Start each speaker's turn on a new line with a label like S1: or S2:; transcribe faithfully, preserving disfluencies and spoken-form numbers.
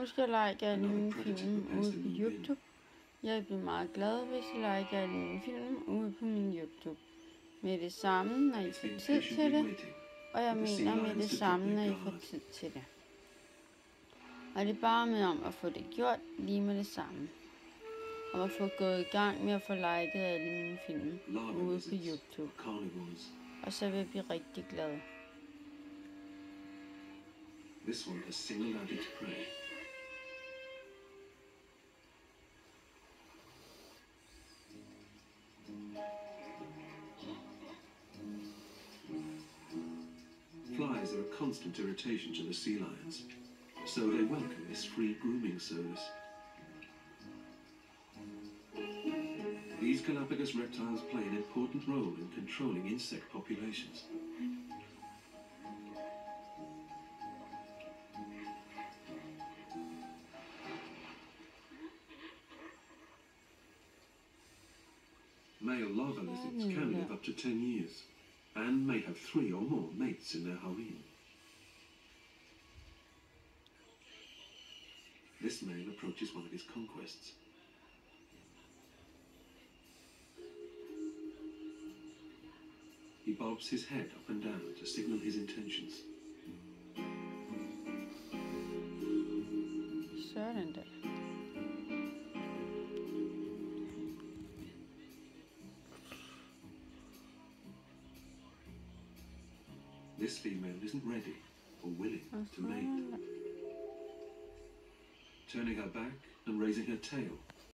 S1: Husk at like alle mine film ude på YouTube. Jeg vil blive meget glad, hvis I liker alle mine film ude på min YouTube. Med det samme, når I får tid til det. Og jeg mener med det samme, når I får tid til det. Og det er bare med om at få det gjort lige med det samme. Og at få gået i gang med at få liket alle mine film ude på YouTube. Og så vil jeg blive rigtig glad.
S2: This one has singled out its prey. Flies are a constant irritation to the sea lions, so they welcome this free grooming service. These Galapagos reptiles play an important role in controlling insect populations. Male larva lizards can live up to ten years, and may have three or more mates in their harem. This male approaches one of his conquests. He bobs his head up and down to signal his intentions.
S1: Sådan der.
S2: This female isn't ready or willing to mate. Turning her back and raising her tail,